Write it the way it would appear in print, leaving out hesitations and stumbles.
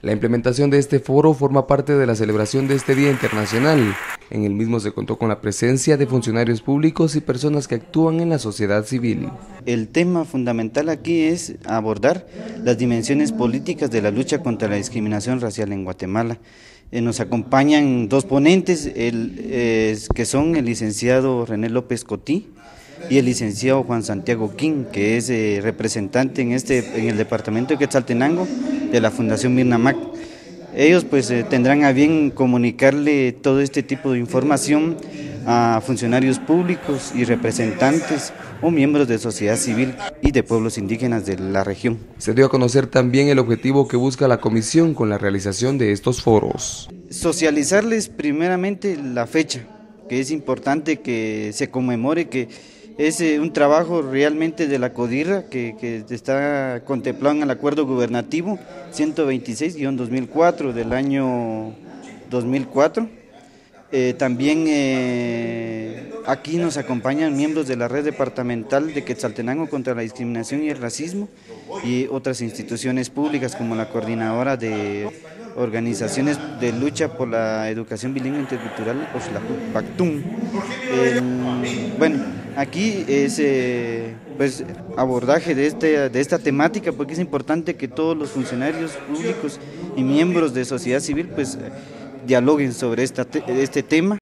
La implementación de este foro forma parte de la celebración de este Día Internacional. En el mismo se contó con la presencia de funcionarios públicos y personas que actúan en la sociedad civil. El tema fundamental aquí es abordar las dimensiones políticas de la lucha contra la discriminación racial en Guatemala. Nos acompañan dos ponentes, que son el licenciado René López Cotí y el licenciado Juan Santiago King, que es representante en el departamento de Quetzaltenango de la Fundación Mirna Mac. Ellos pues tendrán a bien comunicarle todo este tipo de información a funcionarios públicos y representantes o miembros de sociedad civil y de pueblos indígenas de la región. Se dio a conocer también el objetivo que busca la comisión con la realización de estos foros. Socializarles primeramente la fecha, que es importante que se conmemore, que es un trabajo realmente de la CODIRRA que está contemplado en el acuerdo gubernativo 126-2004 del año 2004. También aquí nos acompañan miembros de la red departamental de Quetzaltenango contra la discriminación y el racismo y otras instituciones públicas como la coordinadora de organizaciones de lucha por la educación bilingüe intercultural, Oxlajuc-Pactum. Bueno, aquí es pues abordaje de esta temática, porque es importante que todos los funcionarios públicos y miembros de sociedad civil pues dialoguen sobre este tema.